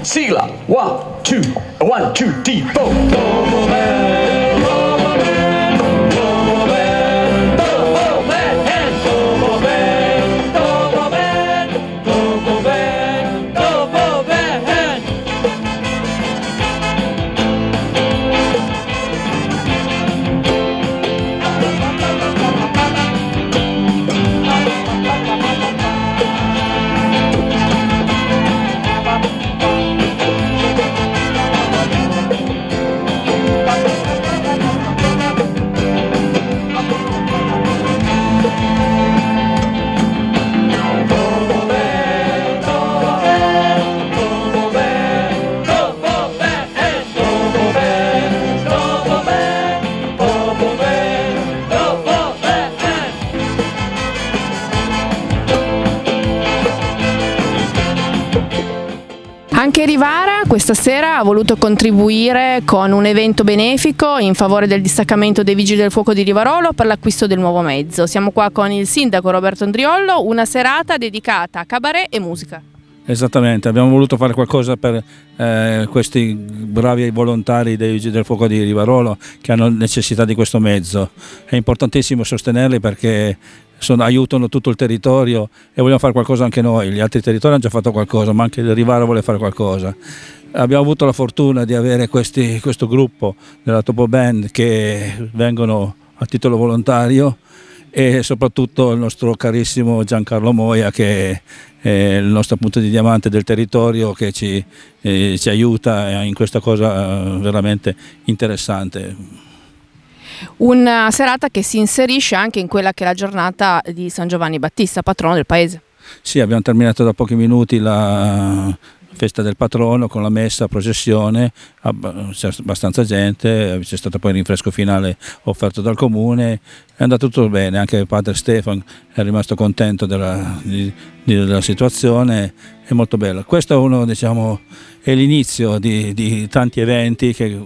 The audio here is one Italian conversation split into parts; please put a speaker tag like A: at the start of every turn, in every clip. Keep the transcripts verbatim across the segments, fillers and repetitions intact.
A: sigla, one, two, one, two, three, four. Topo Band, Topo Band, Topo Band, Topo Band, Topo Band, Topo Band, Topo Band, Topo Band.
B: Anche Rivara questa sera ha voluto contribuire con un evento benefico in favore del distaccamento dei Vigili del Fuoco di Rivarolo per l'acquisto del nuovo mezzo. Siamo qua con il sindaco Roberto Andriollo, una serata dedicata a cabaret e musica.
C: Esattamente, abbiamo voluto fare qualcosa per eh, questi bravi volontari dei Vigili del Fuoco di Rivarolo che hanno necessità di questo mezzo. È importantissimo sostenerli perché sono, aiutano tutto il territorio e vogliamo fare qualcosa anche noi. Gli altri territori hanno già fatto qualcosa, ma anche il Rivara vuole fare qualcosa. Abbiamo avuto la fortuna di avere questi, questo gruppo della Topo Band che vengono a titolo volontario e soprattutto il nostro carissimo Giancarlo Moia che è il nostro punto di diamante del territorio che ci, eh, ci aiuta in questa cosa veramente interessante.
B: Una serata che si inserisce anche in quella che è la giornata di San Giovanni Battista, patrono del paese.
C: Sì, abbiamo terminato da pochi minuti la festa del patrono con la messa, processione, c'è abbastanza gente, c'è stato poi il rinfresco finale offerto dal comune, è andato tutto bene, anche il padre Stefano è rimasto contento della, di, della situazione, è molto bello. Questo è uno, diciamo, è l'inizio di, di tanti eventi che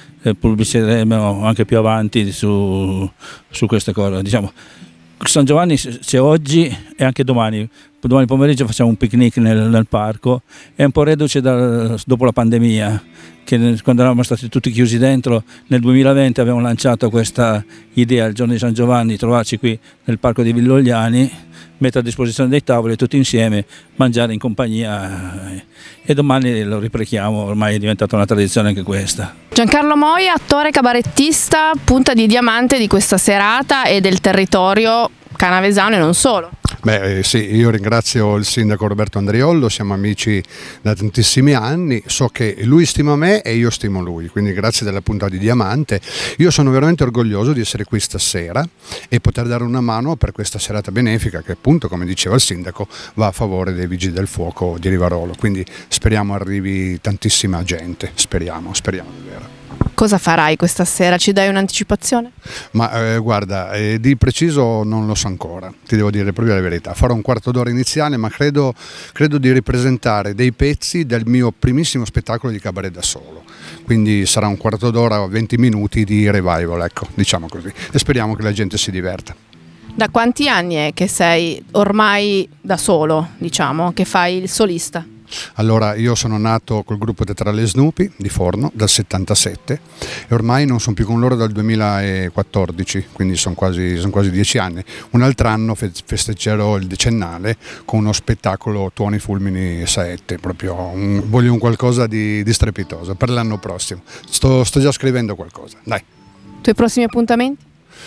C: pubbliceremo anche più avanti su, su queste cose. Diciamo, San Giovanni c'è oggi e anche domani. Domani pomeriggio facciamo un picnic nel, nel parco, è un po' reduce da, dopo la pandemia, che quando eravamo stati tutti chiusi dentro nel duemilaventi abbiamo lanciato questa idea il giorno di San Giovanni di trovarci qui nel parco di Villogliani, mettere a disposizione dei tavoli tutti insieme, mangiare in compagnia e domani lo riprechiamo, ormai è diventata una tradizione anche questa.
B: Giancarlo Moia, attore cabarettista, punta di diamante di questa serata e del territorio canavesano e non solo.
D: Beh, sì, io ringrazio il sindaco Roberto Andriollo, siamo amici da tantissimi anni, so che lui stima me e io stimo lui, quindi grazie della punta di diamante. Io sono veramente orgoglioso di essere qui stasera e poter dare una mano per questa serata benefica che appunto, come diceva il sindaco, va a favore dei Vigili del Fuoco di Rivarolo, quindi speriamo arrivi tantissima gente, speriamo, speriamo davvero.
B: Cosa farai questa sera? Ci dai un'anticipazione?
D: Ma eh, guarda, eh, di preciso non lo so ancora, ti devo dire proprio la verità. Farò un quarto d'ora iniziale, ma credo, credo di ripresentare dei pezzi del mio primissimo spettacolo di cabaret da solo. Quindi sarà un quarto d'ora o venti minuti di revival, ecco, diciamo così. E speriamo che la gente si diverta.
B: Da quanti anni è che sei ormai da solo, diciamo, che fai il solista?
D: Allora, io sono nato col gruppo teatrale Snoopy di Forno dal settantasette e ormai non sono più con loro dal duemilaquattordici, quindi sono quasi, sono quasi dieci anni. Un altro anno festeggerò il decennale con uno spettacolo Tuoni, Fulmini e Saette, proprio un, voglio un qualcosa di, di strepitoso per l'anno prossimo. Sto, sto già scrivendo qualcosa, dai.
B: I tuoi prossimi appuntamenti?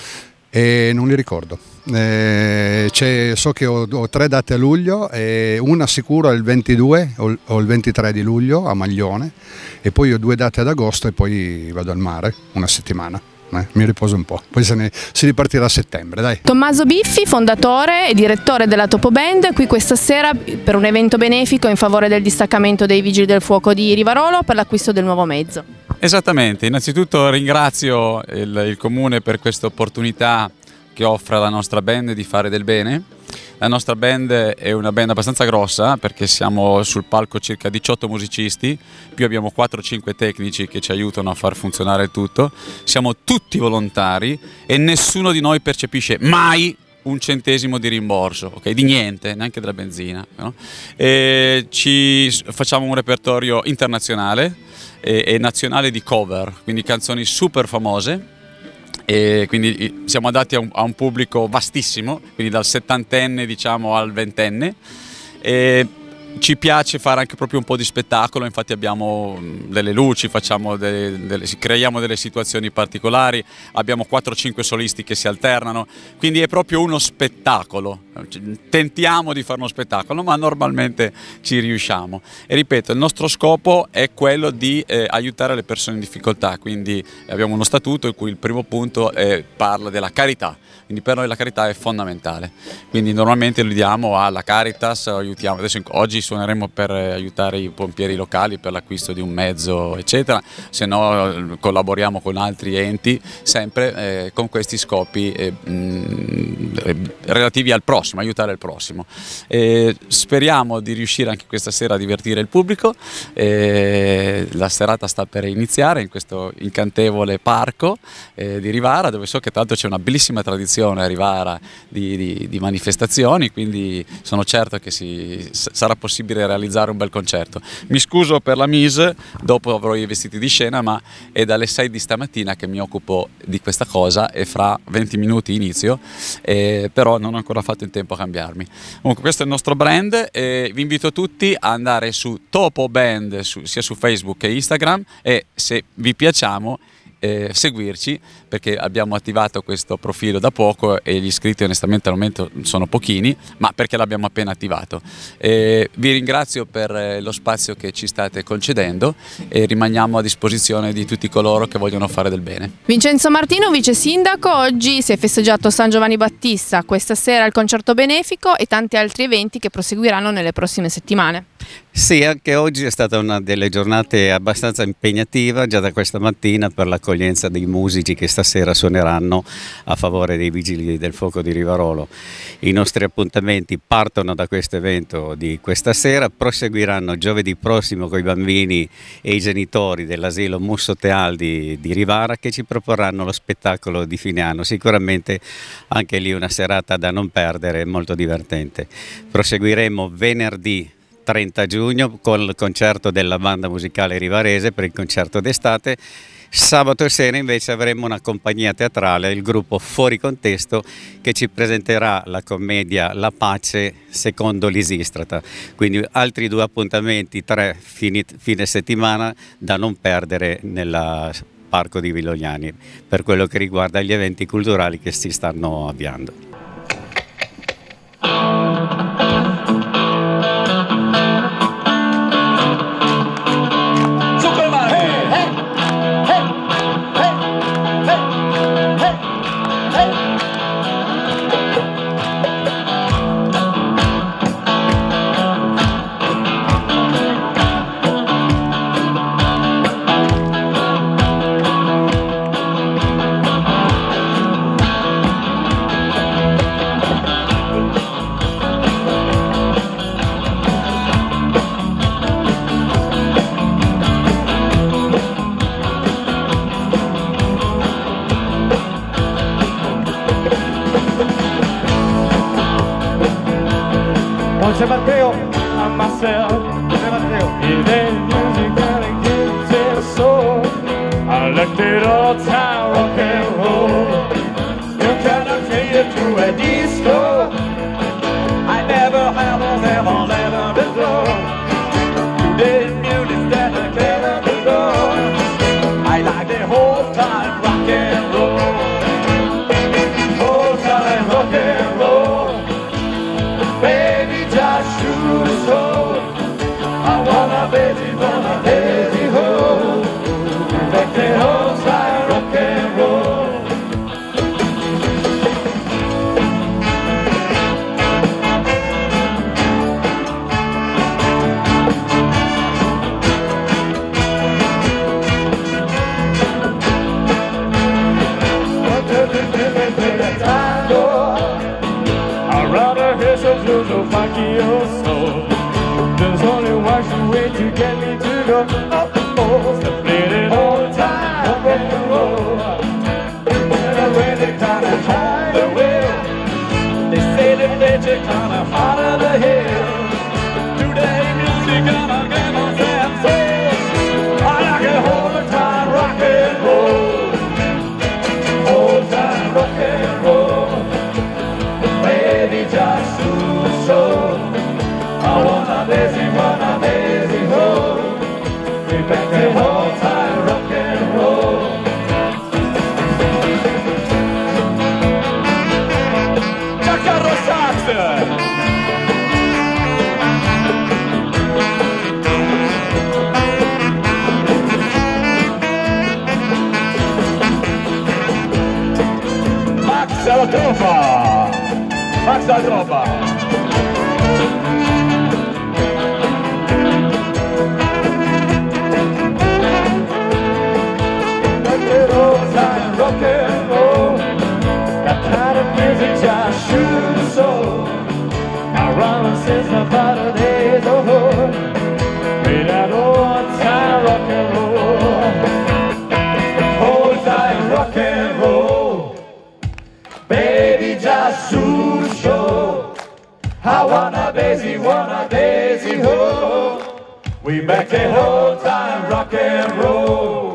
D: E non li ricordo. Eh, so che ho, ho tre date a luglio, e una sicuro è il ventidue o, o il ventitré di luglio a Maglione e poi ho due date ad agosto e poi vado al mare una settimana. Eh, mi riposo un po', poi se ne, si ripartirà a settembre, dai.
B: Tommaso Biffi, fondatore e direttore della Topo Band, qui questa sera per un evento benefico in favore del distaccamento dei Vigili del Fuoco di Rivarolo per l'acquisto del nuovo mezzo.
E: Esattamente, innanzitutto ringrazio il, il Comune per questa opportunità che offre alla nostra band di fare del bene. La nostra band è una band abbastanza grossa perché siamo sul palco circa diciotto musicisti, più abbiamo quattro cinque tecnici che ci aiutano a far funzionare il tutto. Siamo tutti volontari e nessuno di noi percepisce mai un centesimo di rimborso, ok? Di niente, neanche della benzina, no? E ci facciamo un repertorio internazionale e, e nazionale di cover, quindi canzoni super famose. E quindi siamo adatti a un, a un pubblico vastissimo, quindi dal settantenne diciamo al ventenne. E ci piace fare anche proprio un po' di spettacolo, infatti abbiamo delle luci, facciamo delle, delle, creiamo delle situazioni particolari, abbiamo quattro cinque solisti che si alternano, quindi è proprio uno spettacolo. Tentiamo di fare uno spettacolo, ma normalmente ci riusciamo. E ripeto, il nostro scopo è quello di eh, aiutare le persone in difficoltà, quindi abbiamo uno statuto in cui il primo punto è, parla della carità. Quindi per noi la carità è fondamentale, quindi normalmente lo diamo alla Caritas, aiutiamo. Adesso, oggi suoneremo per aiutare i pompieri locali per l'acquisto di un mezzo eccetera, se no collaboriamo con altri enti sempre eh, con questi scopi eh, mh, relativi al prossimo, aiutare il prossimo. E speriamo di riuscire anche questa sera a divertire il pubblico, e la serata sta per iniziare in questo incantevole parco eh, di Rivara, dove so che tra l'altro c'è una bellissima tradizione a Rivara di, di, di manifestazioni, quindi sono certo che si, sarà possibile realizzare un bel concerto. Mi scuso per la mise, dopo avrò i vestiti di scena, ma è dalle sei di stamattina che mi occupo di questa cosa e fra venti minuti inizio, eh, però non ho ancora fatto in tempo a cambiarmi. Comunque questo è il nostro brand e vi invito tutti a andare su Topo Band su, sia su Facebook che Instagram, e se vi piacciamo Eh, seguirci, perché abbiamo attivato questo profilo da poco e gli iscritti onestamente al momento sono pochini, ma perché l'abbiamo appena attivato. Eh, vi ringrazio per eh, lo spazio che ci state concedendo e rimaniamo a disposizione di tutti coloro che vogliono fare del bene.
B: Vincenzo Martino, vice sindaco, oggi si è festeggiato San Giovanni Battista, questa sera il concerto benefico e tanti altri eventi che proseguiranno nelle prossime settimane.
F: Sì, anche oggi è stata una delle giornate abbastanza impegnativa, già da questa mattina, per l'accoglienza dei musici che stasera suoneranno a favore dei Vigili del Fuoco di Rivarolo. I nostri appuntamenti partono da questo evento di questa sera, proseguiranno giovedì prossimo con i bambini e i genitori dell'asilo Musso Tealdi di Rivara, che ci proporranno lo spettacolo di fine anno, sicuramente anche lì una serata da non perdere, molto divertente. Proseguiremo venerdì trenta giugno con il concerto della banda musicale rivarese per il concerto d'estate. Sabato sera invece avremo una compagnia teatrale, il gruppo Fuori Contesto, che ci presenterà la commedia La Pace secondo Lisistrata. Quindi altri due appuntamenti, tre fine, fine settimana da non perdere nel Parco di Vilognani per quello che riguarda gli eventi culturali che si stanno avviando.
A: José Mateo and myself, José Mateo. He made music and it gives it a soul. I left it all time rock and roll. You cannot change it to a disco. I never have a never never before. Today's music that I cannot ignore. I like the whole time rock and roll. Whole time rock and roll. Baby, just shoot a soul. I wanna baby, wanna baby hold. Take the whole side rock and roll. There's only one way to get me to go up the most. I played it all the time, rock and roll. When I really kind of hide the way, back to old time rock and roll. Giancarlo Sax. Max alla tromba, Max alla tromba. Rock and roll, that kind of music just shoots soul. Now run since the better days of old, with that old time rock and roll, old time rock and roll. Baby, just shoot show. I wanna daisy, wanna daisy ho. We back to old time rock and roll.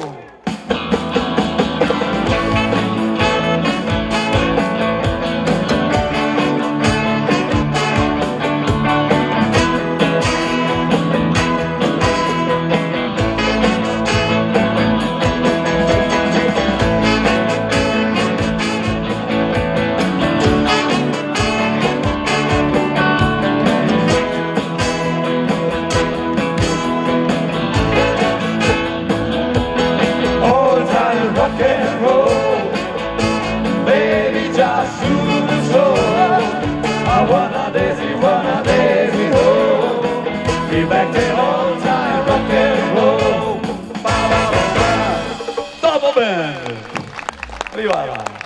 A: Wanna daisy, wanna daisy ho. Be back to old time rock and roll. Ba ba ba ba. Double band. Arriva.